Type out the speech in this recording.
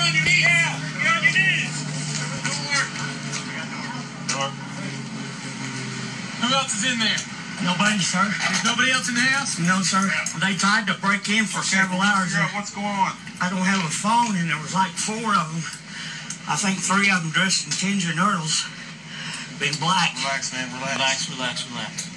on your knees. Yeah, get on your knees. Door. Who else is in there? Nobody, sir. There's nobody else in the house? No, sir. They tried to break in for several hours. What's going on? I don't have a phone, and there was like 4 of them. I think 3 of them dressed in Tinja Nurtles, being black. Relax, man. Relax. Relax.